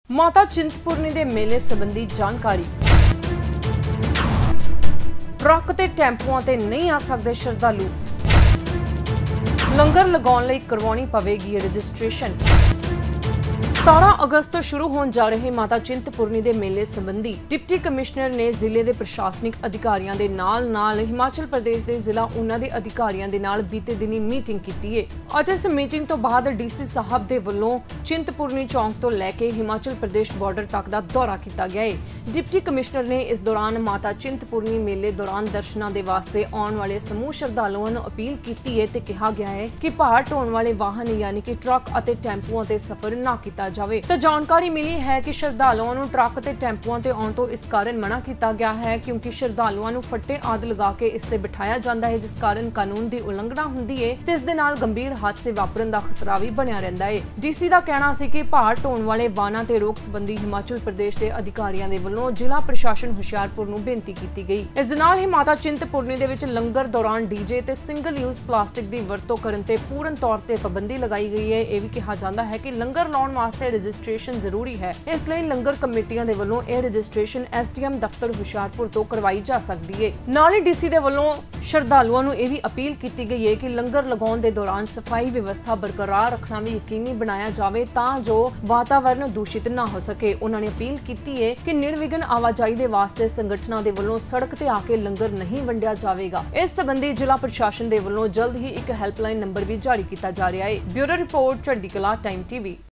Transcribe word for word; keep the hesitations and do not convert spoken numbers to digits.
माता चिंतपूर्णी दे मेले संबंधी जानकारी। ट्रक ते टैंपूआं ते नहीं आ सकदे श्रद्धालु। लंगर लगाउण लई करवाउणी पवेगी रजिस्ट्रेशन। सतारह अगस्त तो शुरू होने जा रहे माता चिंतपूर्णी दे मेले संबंधी डिप्टी कमिश्नर ने जिले के प्रशासनिक अधिकारियों के नाल नाल हिमाचल प्रदेश के जिला उन्हां दे अधिकारियों के नाल बीते दिनी मीटिंग की है। और इस मीटिंग तो बाद डीसी साहब के वलों चिंतपूर्णी चौक तो लैके हिमाचल प्रदेश बॉर्डर तक का दौरा किया गया है। डिप्टी कमिश्नर ने इस दौरान माता चिंतपूर्णी मेले दौरान दर्शनों के वास्ते आने वाले समूह श्रद्धालुओं को अपील की है ते कहा गया है कि भार ढोने वाले वाहन यानी कि ट्रक और टैंपूआं ते सफर ना किया जावे। तो जानकारी मिली है कि श्रद्धालुओं को ट्रक ते टैंपूआं ते आउण तो इस कारण मना किया गया है क्योंकि श्रद्धालुओं को फट्टे आदि लगा के इस ते बिठाया जाता है, जिस कारण कानून की उलंघना होंदी है ते इस दे नाल गंभीर हादसे वापरन का खतरा भी बनिया रहिंदा है। डीसी का कहना सी कि भार ढोण वाले वाहनां ते रोक संबंधी हिमाचल प्रदेश के अधिकारियों के वलों जिला प्रशासन हुशियारपुर नूं बेनती की गई। इस दे नाल ही माता चिंतपूर्णी दे विच लंगर दौरान डीजे ते सिंगल यूज प्लास्टिक की वरतों करन ते पूर्ण तौर ते पाबंदी लगाई गई है। यह भी कहा जाता है कि लंगर लाउण वास्ते रजिस्ट्रेशन जरूरी है, इसलिए लंगर कमेटियां दे वलों यह रजिस्ट्रेशन एस डी एम दफ्तर हुशियारपुर तो करवाई जा सकती है। नाल ही डीसी दे वलों श्रद्धालुओं को यह भी अपील की गई है कि लंगर लगाउण दे दौरान सफाई व्यवस्था बरकरार रखना भी यकीनी बनाया जाए तां जो वातावरण दूषित ना हो सके। उन्होंने अपील की है कि निर्विघन आवाजाही के वास्ते संगठनों के वलों सड़क ते आके लंगर नहीं वंडिया जाएगा। इस संबंधी जिला प्रशासन के वलों जल्द ही एक हैल्पलाइन नंबर भी जारी किया जा रहा है। ब्यूरो रिपोर्ट चढ़दी कला टाइम टीवी।